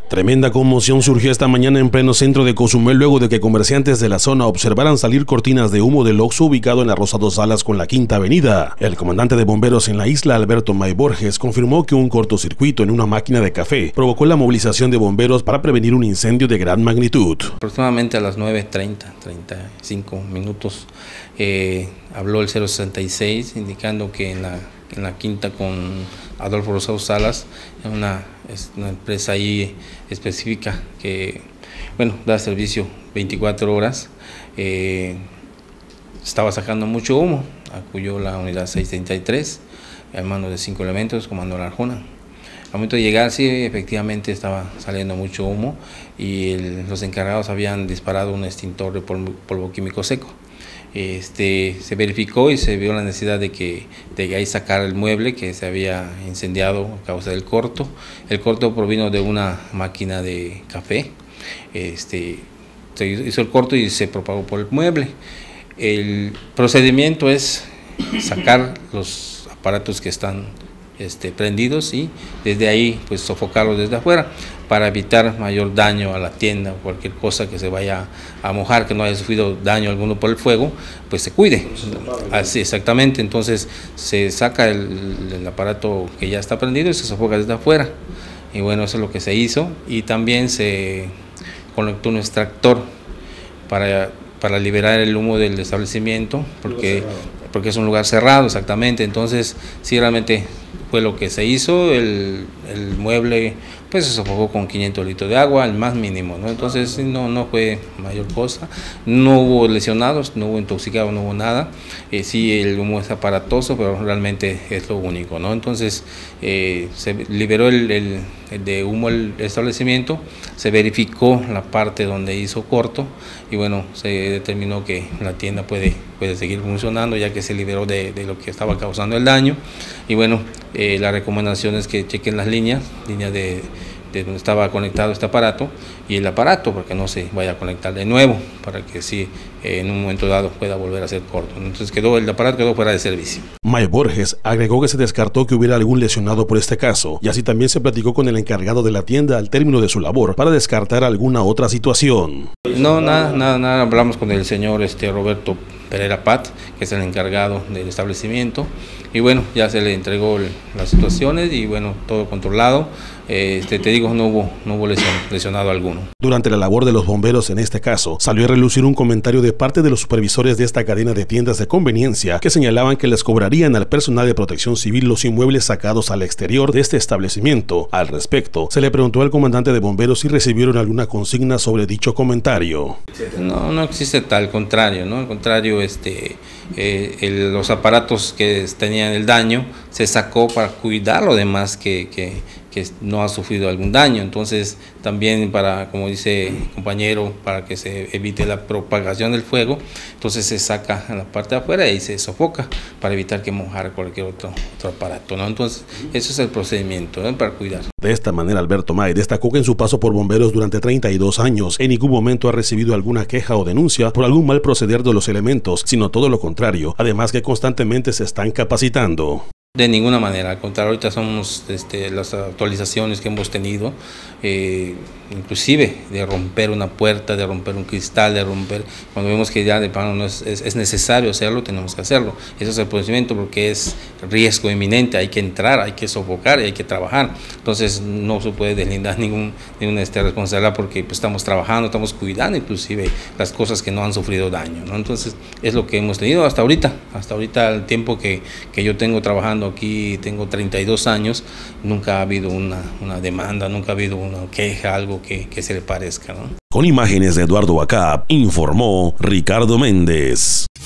Tremenda conmoción surgió esta mañana en pleno centro de Cozumel luego de que comerciantes de la zona observaran salir cortinas de humo del Oxxo ubicado en la Rosado Salas con la Quinta Avenida. El comandante de bomberos en la isla, Alberto May Borges, confirmó que un cortocircuito en una máquina de café provocó la movilización de bomberos para prevenir un incendio de gran magnitud. Aproximadamente a las 9:35 habló el 066 indicando que en la Quinta con Adolfo Rosado Salas, es una empresa ahí específica que da servicio 24 horas, estaba sacando mucho humo. Acudió la unidad 633 al mando de 5 elementos, comando La Arjona. Al momento de llegar, sí, efectivamente estaba saliendo mucho humo y los encargados habían disparado un extintor de polvo químico seco. Se verificó y se vio la necesidad de ahí sacar el mueble que se había incendiado a causa del corto. El corto provino de una máquina de café. Se hizo el corto y se propagó por el mueble. El procedimiento es sacar los aparatos que están prendidos y desde ahí pues sofocarlos desde afuera para evitar mayor daño a la tienda o cualquier cosa que se vaya a mojar, que no haya sufrido daño alguno por el fuego, pues se cuide. Así exactamente, entonces se saca el aparato que ya está prendido y se sofoca desde afuera. Y bueno, eso es lo que se hizo, y también se conectó un extractor para liberar el humo del establecimiento, porque es un lugar cerrado, exactamente. Entonces sí, realmente fue lo que se hizo. El mueble pues se sofocó con 500 litros de agua, el más mínimo, ¿no? Entonces no fue mayor cosa, no hubo lesionados, no hubo intoxicados, no hubo nada. Sí, el humo es aparatoso, pero realmente es lo único, ¿no? Entonces se liberó el de humo el establecimiento, se verificó la parte donde hizo corto y bueno, se determinó que la tienda puede seguir funcionando ya que se liberó de lo que estaba causando el daño. Y bueno, la recomendación es que chequen las líneas de donde estaba conectado este aparato y el aparato, porque no se vaya a conectar de nuevo, para que sí en un momento dado pueda volver a ser corto. Entonces el aparato quedó fuera de servicio. May Borges agregó que se descartó que hubiera algún lesionado por este caso, y así también se platicó con el encargado de la tienda al término de su labor para descartar alguna otra situación. No, nada, hablamos con el señor Roberto Pereira Pat, que es el encargado del establecimiento, y bueno, ya se le entregó las situaciones y bueno, todo controlado. Te digo, no hubo lesionado alguno. Durante la labor de los bomberos en este caso, salió a relucir un comentario de parte de los supervisores de esta cadena de tiendas de conveniencia que señalaban que les cobrarían al personal de protección civil los inmuebles sacados al exterior de este establecimiento. Al respecto, se le preguntó al comandante de bomberos si recibieron alguna consigna sobre dicho comentario. No existe tal, contrario, ¿no? Al contrario, los aparatos que tenían el daño se sacó para cuidar lo demás que no ha sufrido algún daño. Entonces también como dice el compañero, para que se evite la propagación del fuego, entonces se saca a la parte de afuera y se sofoca para evitar que mojara cualquier otro aparato, ¿no? Entonces eso es el procedimiento, ¿no? Para cuidar. De esta manera, Alberto May destacó que en su paso por bomberos durante 32 años en ningún momento ha recibido alguna queja o denuncia por algún mal proceder de los elementos, sino todo lo contrario, además que constantemente se están capacitando. De ninguna manera, al contrario, ahorita somos las actualizaciones que hemos tenido, inclusive de romper una puerta, de romper un cristal, cuando vemos que ya de plano no es necesario hacerlo, tenemos que hacerlo. Ese es el procedimiento, porque es riesgo inminente, hay que entrar, hay que sofocar y hay que trabajar. Entonces no se puede deslindar ninguna responsabilidad, porque pues, estamos trabajando, estamos cuidando inclusive las cosas que no han sufrido daño, ¿no? Entonces es lo que hemos tenido hasta ahorita el tiempo que yo tengo trabajando aquí, tengo 32 años, nunca ha habido una demanda, nunca ha habido una queja, algo que se le parezca, ¿no? Con imágenes de Eduardo Acap, informó Ricardo Méndez.